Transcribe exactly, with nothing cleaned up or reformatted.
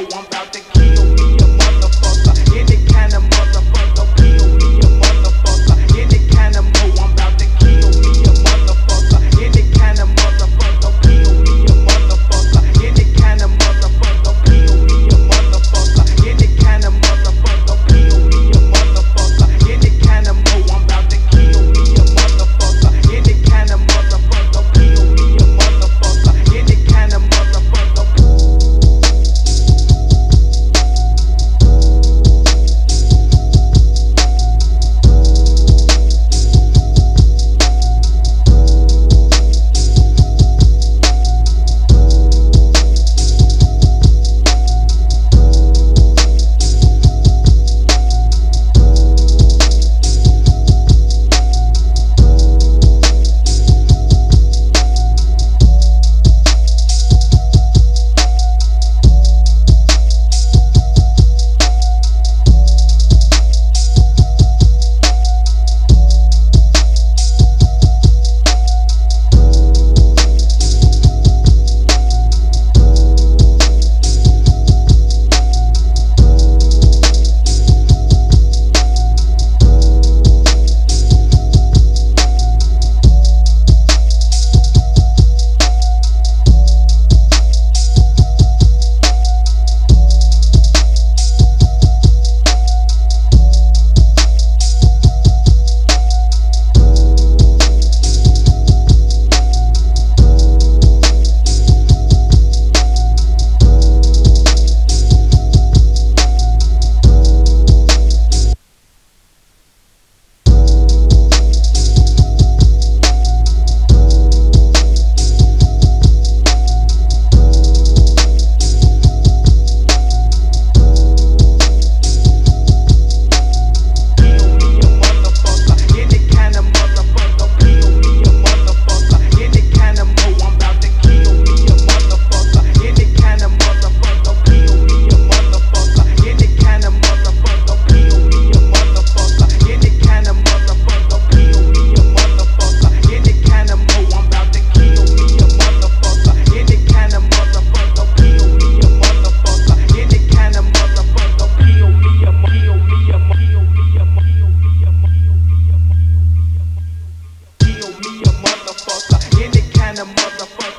mo, I'm about to kill me a motherfucker. Any kind of motherfucker, kill me a motherfucker. Any kind of mo, I'm about to kill me a motherfucker. Any kind of motherfucker, kill me a motherfucker. Any kind of motherfucker, kill me a motherfucker. Any kind of motherfucker, kill me a motherfucker. Any kind of mo, I'm about to kill me a motherfucker. Any kind of motherfucker, kill me a motherfucker. Any kind of motherfucker. Any kind of motherfucker.